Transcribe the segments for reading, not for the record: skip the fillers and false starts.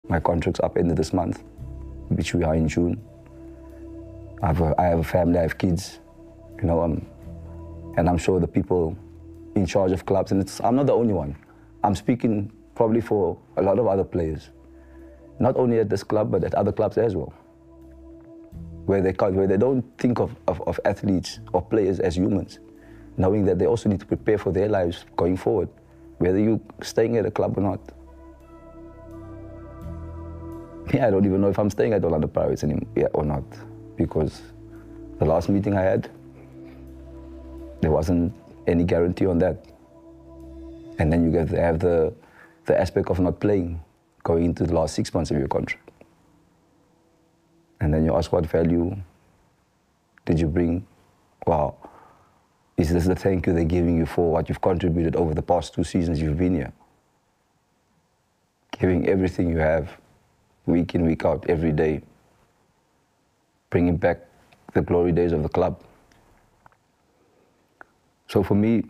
My contract's up end of this month, which we are in June. I have a family, I have kids, you know, and I'm sure the people in charge of clubs, and I'm not the only one. I'm speaking probably for a lot of other players, not only at this club, but at other clubs as well, where they don't think of athletes or players as humans, knowing that they also need to prepare for their lives going forward, whether you're staying at a club or not. Yeah, I don't even know if I'm staying at Orlando Pirates anymore, or not, because the last meeting I had, there wasn't any guarantee on that. And then you have the aspect of not playing, going into the last 6 months of your contract. And then you ask, what value did you bring? Wow, is this the thank you they're giving you for what you've contributed over the past 2 seasons you've been here? Giving everything you have, week in, week out, every day, bringing back the glory days of the club. So for me,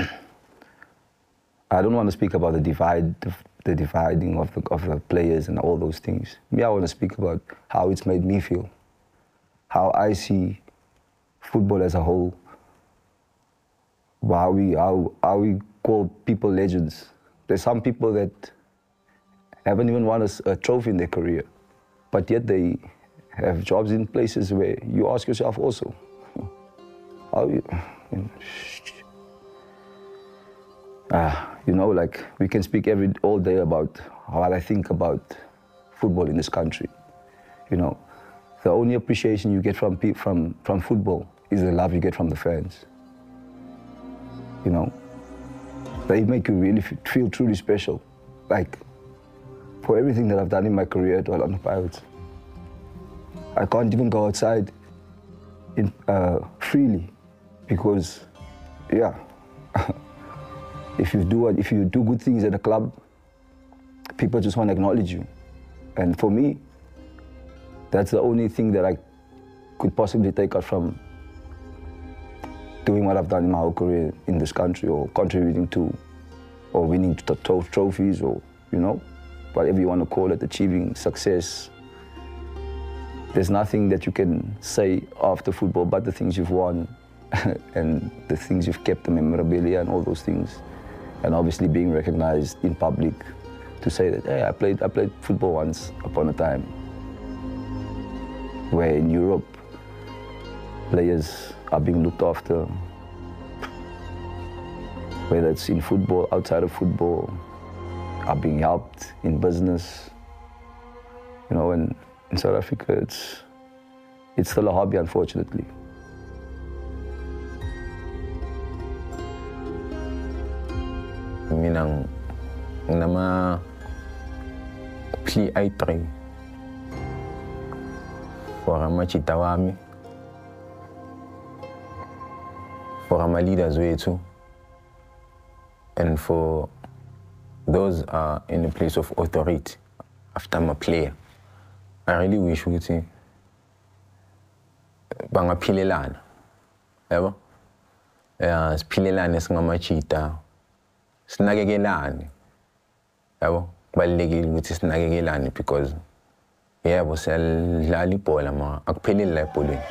I don't want to speak about the dividing of the players and all those things. Me, I want to speak about how it's made me feel, how I see football as a whole, how we call people legends. There's some people that haven't even won a trophy in their career, but yet they have jobs in places where you ask yourself also, how you know, like, we can speak all day about what I think about football in this country. You know, the only appreciation you get from football is the love you get from the fans. You know, they make you really feel truly special. Like, for everything that I've done in my career at Orlando Pirates, I can't even go outside freely because, yeah, if you do good things at a club, people just want to acknowledge you. And for me, that's the only thing that I could possibly take out from doing what I've done in my whole career in this country, or contributing to, or winning trophies, or, you know, whatever you want to call it, achieving success. There's nothing that you can say after football but the things you've won and the things you've kept, the memorabilia and all those things. And obviously being recognized in public to say that, hey, I played football once upon a time. Where in Europe, players are being looked after, whether it's in football, outside of football, are being helped in business. You know, and in South Africa, it's still a hobby, unfortunately. Minang nama pli aitre for amachita wami, for my leaders wethu, and for those in a place of authority after I'm a player. I really wish ukuthi bangaphilelana, yabo? Siphilelane singamachita, sinakekelane, yabo? Kubalulekile ukuthi sinakekelane because yebo siyadlala ibhola ma akupheleli la ebholeni.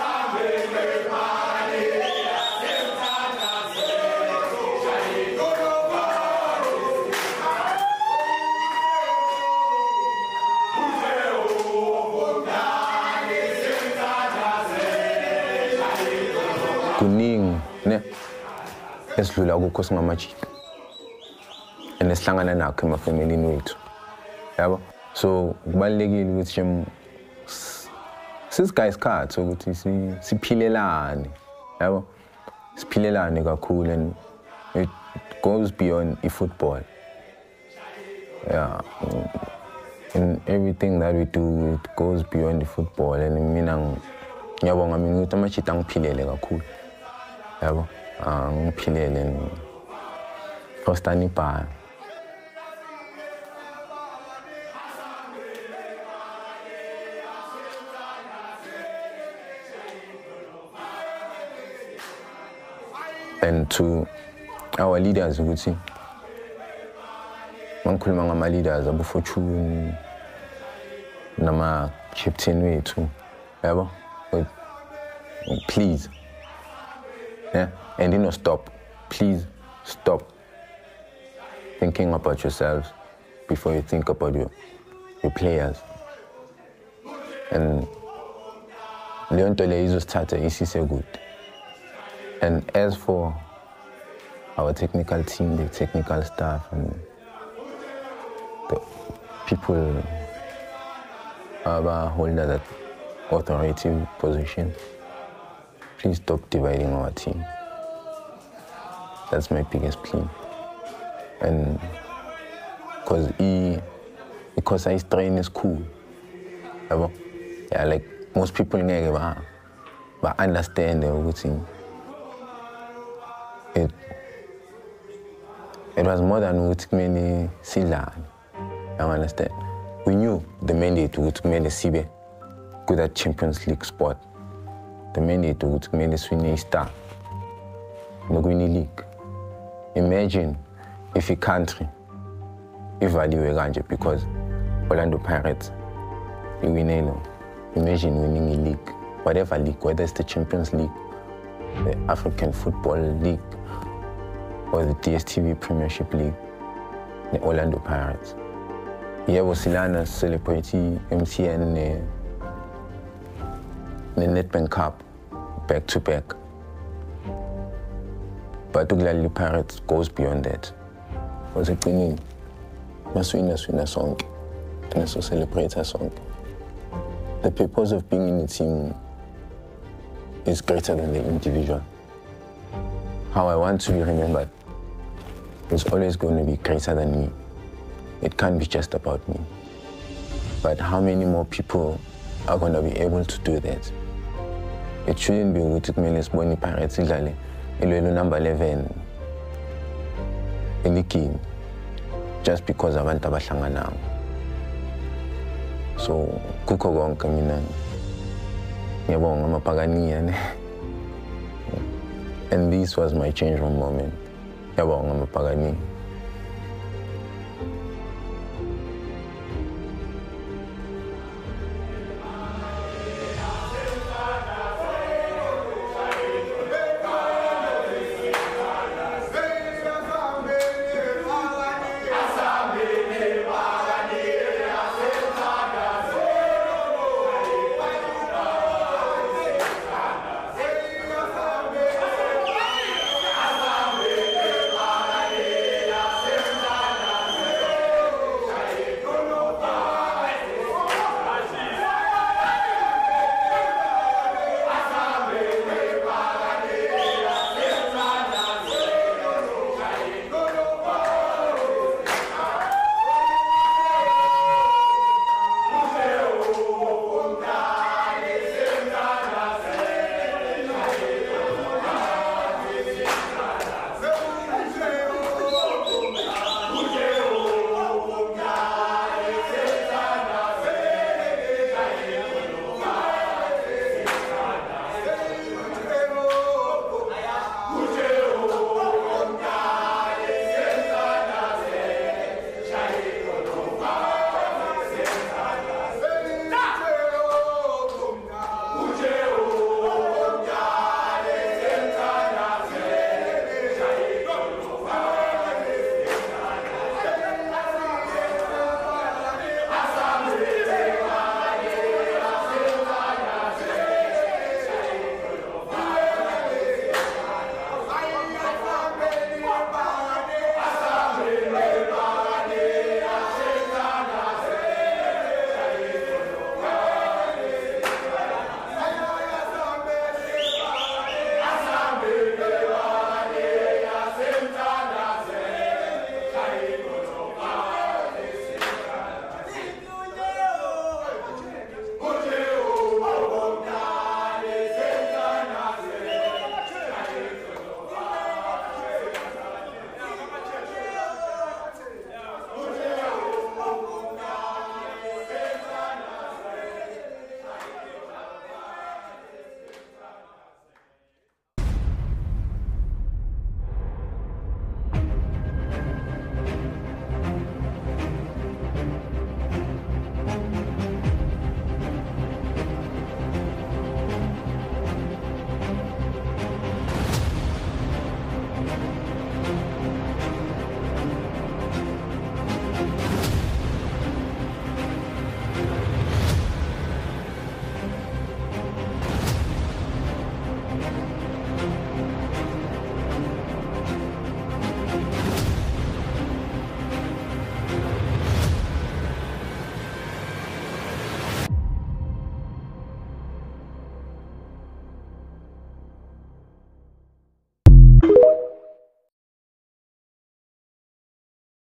Kuningi ne esidlula kukho singamajita esihlangana nakho emafamilini wethu, yabo? So kubalulekile ukuthi sisigaye isikhathi ukuthi siphilelane, yabo? Siphilelane kakhulu, and it goes beyond football. Yeah, in everything that we do, it goes beyond the football. And mina ngiyabonga mina ukuthi amajita angiphilele kakhulu, yabo? Ngiphilele Frostani pa. And to our leaders, ukuthi mangikhuluma ngama leaders, Abu Fortune, nama-captain wethu, yabo? Please. Yeah? And stop. Please stop thinking about yourselves before you think about your players. And leyo nto leyo izosithatha isise good. And as for our technical team, the technical staff, and the people who hold that authoritative position, please stop dividing our team. That's my biggest plea. And because I strain is cool. Yeah, like most people but understand everything. It was more than many sila. I understand. We knew the mandate would many Sibe good at Champions League sport. The mandate would many swing star. No winning league. Imagine if a country value a because Orlando Pirates you win imagine winning a league, whatever league, whether it's the Champions League, the African Football League, or the DSTV Premiership League, the Orlando Pirates. Here was Silana celebrating MTN the Netbank Cup back to back. But the Pirates goes beyond that. Was a winning, must win a song, and also celebrate a song. The purpose of being in a team is greater than the individual. How I want to be remembered is always going to be greater than me. It can't be just about me. But how many more people are going to be able to do that? It shouldn't be with Meles Boni Pirates number 11 in just because abantu abahlanganayo. So kukho konke mina ngiyabonga amapakaniya. And this was my change room moment. Ngiyabonga amapakaniya.